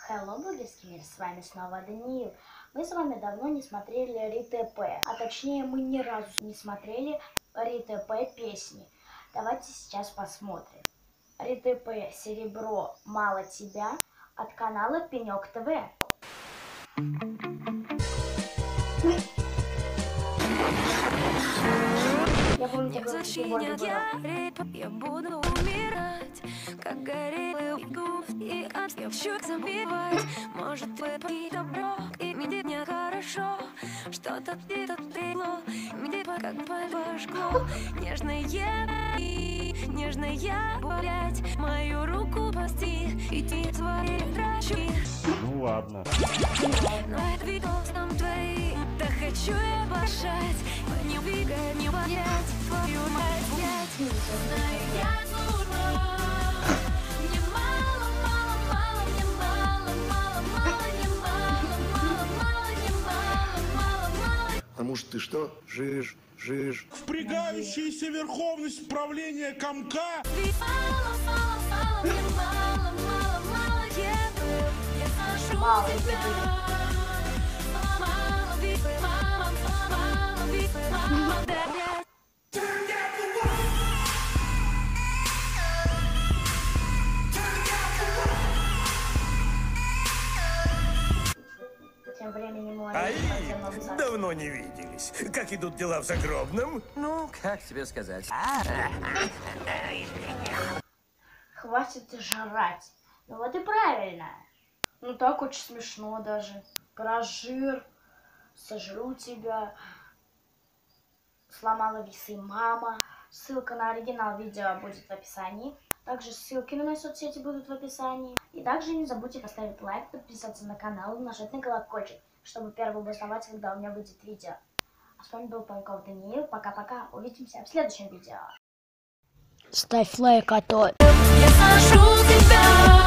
Hello, блогерский мир, с вами снова Даниил. Мы с вами давно не смотрели РТП, а точнее мы ни разу не смотрели РТП песни. Давайте сейчас посмотрим. РТП «Серебро, мало тебя» от канала Пенек ТВ. Я помню, не зачинят я буду умирать, как горелый гуф, и я хочу забивать. Может выпить добро, и мне не хорошо, что-то где-то трело, мне как пожгло. Нежная, блять, мою руку пасти, идти свои драчи. Ну ладно. Но это видос нам двоим, да хочу я башать, не двигать, не понять твою мать, блять. Знаю я дура, мне мало, мне мало. А может ты что, жиришь? Впрягающаяся верховность правления комка. Мало, Тем временем мы Давно не виделись. Как идут дела в загробном? Ну, как тебе сказать? Хватит жрать. Ну вот и правильно. Ну так очень смешно даже. Про жир. Сожру тебя. Сломала весы мама. Ссылка на оригинал видео будет в описании. Также ссылки на мои соцсети будут в описании. И также не забудьте поставить лайк, подписаться на канал и нажать на колокольчик, чтобы первым узнавать, когда у меня выйдет видео. А с вами был Паньков Даниил. Пока-пока. Увидимся в следующем видео. Ставь лайк, а то... я сожру тебя.